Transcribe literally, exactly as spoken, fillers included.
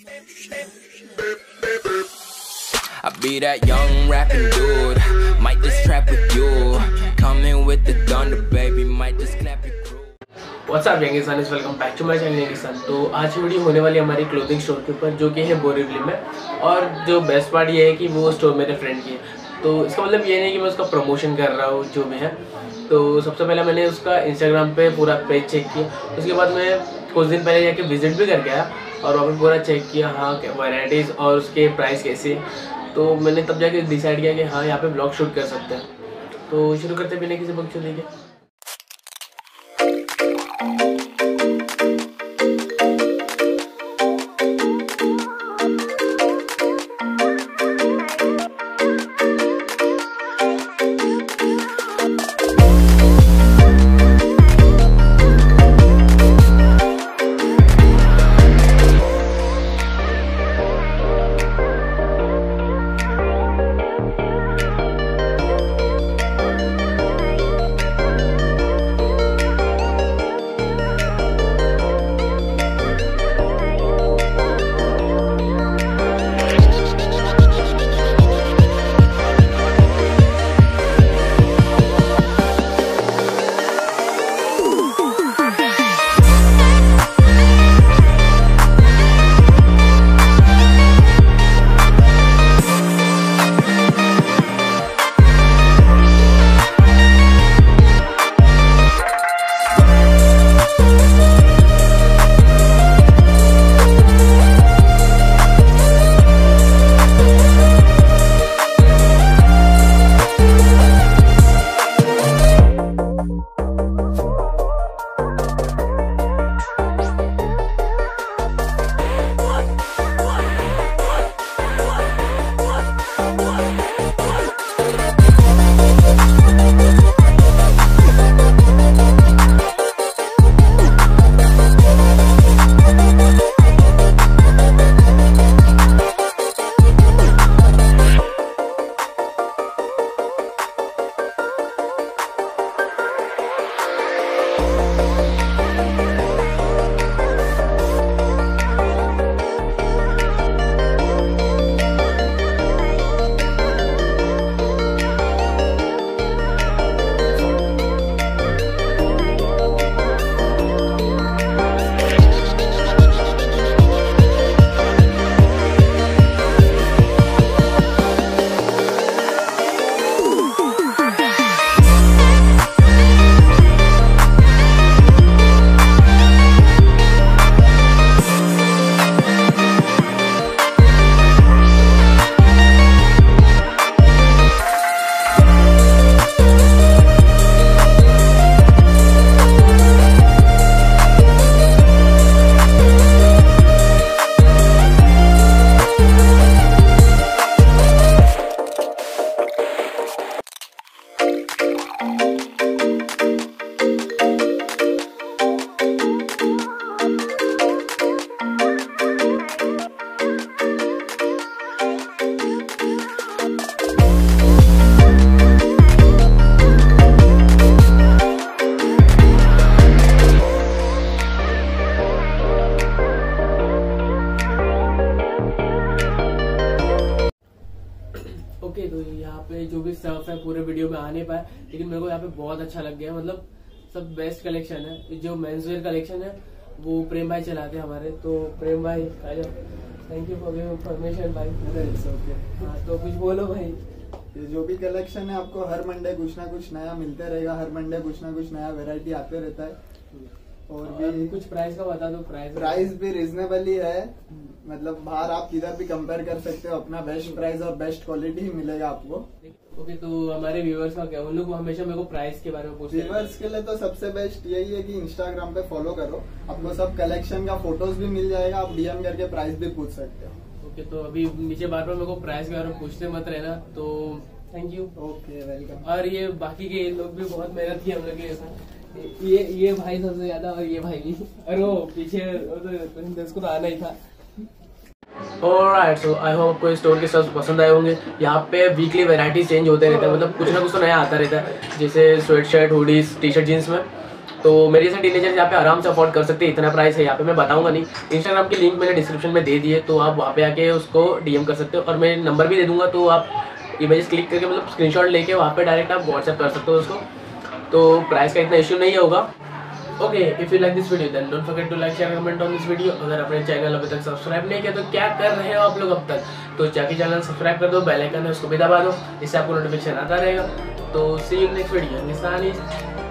I be that young rapping dude, might just trap with you, coming with the thunder baby, might just clap your crew. What's up young guys, welcome back to my channel Kisan। तो आज की video होने वाली हमारी clothing store के ऊपर, जो कि है बोरीवली में। और जो बेस्ट पार्ट ये है कि वो स्टोर मेरे फ्रेंड की है, तो इसका मतलब ये नहीं कि मैं उसका प्रमोशन कर रहा हूँ जो भी है। तो सबसे पहले मैंने उसका इंस्टाग्राम पे पूरा पेज चेक किया, उसके बाद मैं कुछ दिन पहले जाके विजिट भी करके आया और वहाँ पे पूरा चेक किया, हाँ वैराइटीज़ और उसके प्राइस कैसे। तो मैंने तब जाके डिसाइड किया कि हाँ यहाँ पे ब्लॉग शूट कर सकते हैं। तो शुरू करते बिना किसी बकचोदी के। ओके okay, तो यहाँ पे जो भी स्टफ है पूरे वीडियो में आ नहीं पाए, लेकिन मेरे को यहाँ पे बहुत अच्छा लग गया। मतलब सब बेस्ट कलेक्शन है। जो मेंसवेयर कलेक्शन है वो प्रेम भाई चलाते हैं हमारे। तो प्रेम भाई आ जाओ, thank you for giving information भाई। ओके हाँ, तो कुछ बोलो भाई। ये जो भी कलेक्शन है आपको हर मंडे कुछ ना कुछ नया मिलते रहेगा, हर मंडे कुछ ना कुछ नया वैरायटी आते रहता है। और भी कुछ प्राइस का बता दो। प्राइस प्राइस भी रिजनेबल ही है, मतलब बाहर आप किधर भी कंपेयर कर सकते हो, अपना बेस्ट प्राइस और बेस्ट क्वालिटी ही मिलेगा आपको। ओके, तो हमारे व्यूअर्स का क्या, उन लोग हमेशा मेरे को प्राइस के बारे में पूछते हैं। व्यूअर्स के लिए तो सबसे बेस्ट यही है कि इंस्टाग्राम पे फॉलो करो, आपको सब कलेक्शन का फोटोज भी मिल जाएगा, आप डीएम करके प्राइस भी पूछ सकते हो। ओके, तो अभी नीचे बार बार मेरे को प्राइस के बारे में पूछते मत रहना। तो थैंक यू। Okay welcome. और ये बाकी के लोग भी बहुत मेहनत की हम लोग के साथ। ये ये भाई सबसे ज्यादा, और ये भाई भी, और वो पीछे तो इसको तो आना ही था। ऑलराइट, सो आई होप आपको इस स्टोर के सब पसंद आए होंगे। यहाँ पे वीकली वैरायटी चेंज होते रहते हैं, मतलब कुछ ना कुछ तो नया आता रहता है, जैसे sweat shirt, hoodies, T shirt, jeans में। तो मेरे जैसे टीनेजर यहाँ पे आराम से अफोर्ड कर सकते हैं, इतना प्राइस है यहाँ पे, मैं बताऊंगा नहीं। इंस्टाग्राम की लिंक मैंने डिस्क्रिप्शन में दे दी है, तो आप वहाँ पे आके उसको डीएम कर सकते हो, और मैं नंबर भी दे दूंगा, तो आप इमेजेस क्लिक करके मतलब स्क्रीनशॉट लेके वहाँ पे डायरेक्ट आप व्हाट्सएप कर सकते हो उसको। तो प्राइस का इतना इशू नहीं होगा। Okay, if you like this video then don't forget to like share comment on this video. अगर अपने चैनल अभी तक सब्सक्राइब नहीं किया तो क्या कर रहे हो आप लोग अब तक, तो जाके चैनल सब्सक्राइब कर दो, बेल आइकन है उसको भी दबा दो, इससे आपको नोटिफिकेशन आता रहेगा। तो सी यू नेक्स्ट वीडियो।